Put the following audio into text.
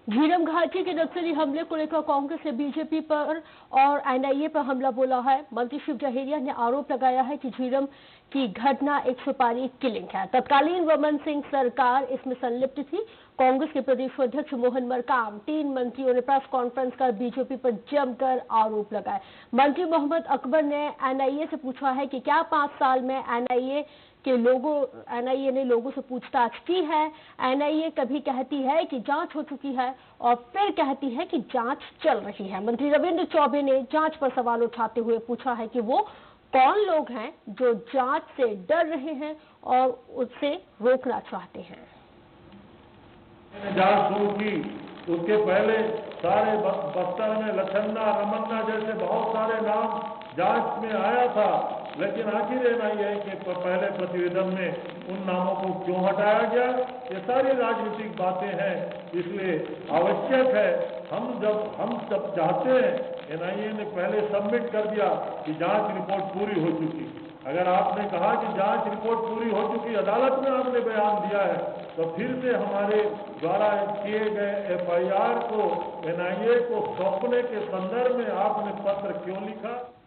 झीरम घाटी के नक्सली हमले को लेकर कांग्रेस ने बीजेपी पर और एनआईए पर हमला बोला है। मंत्री शिव डहेरिया ने आरोप लगाया है कि झीरम की घटना एक सुपारी किलिंग है। तत्कालीन रमन सिंह सरकार इसमें संलिप्त थी। कांग्रेस के प्रदेश अध्यक्ष मोहन मरकाम, 3 मंत्रियों ने प्रेस कॉन्फ्रेंस कर बीजेपी पर जमकर आरोप लगाए। मंत्री मोहम्मद अकबर ने एनआईए से पूछा है कि क्या 5 साल में एनआईए ने लोगों से पूछताछ की है। एनआईए कभी कहती है कि जांच हो चुकी है और फिर कहती है कि जांच चल रही है। मंत्री रविंद्र चौबे ने जांच पर सवाल उठाते हुए पूछा है कि वो कौन लोग हैं जो जांच से डर रहे हैं और उससे रोकना चाहते हैं। जांच शुरू की, उसके पहले सारे बस्तर में लखन्ना, रमन्ना जैसे बहुत सारे नाम जांच में आया था, लेकिन आखिर एनआईए के पहले प्रतिवेदन में उन नामों को क्यों हटाया गया? ये सारी राजनीतिक बातें हैं। इसलिए आवश्यक है हम जब चाहते हैं, एनआईए ने पहले सबमिट कर दिया कि जांच रिपोर्ट पूरी हो चुकी। अगर आपने कहा कि जांच रिपोर्ट पूरी हो चुकी, अदालत में आपने बयान दिया है, तो फिर से हमारे द्वारा किए गए एफआईआर को एनआईए को सौंपने के संदर्भ में आपने पत्र क्यों लिखा?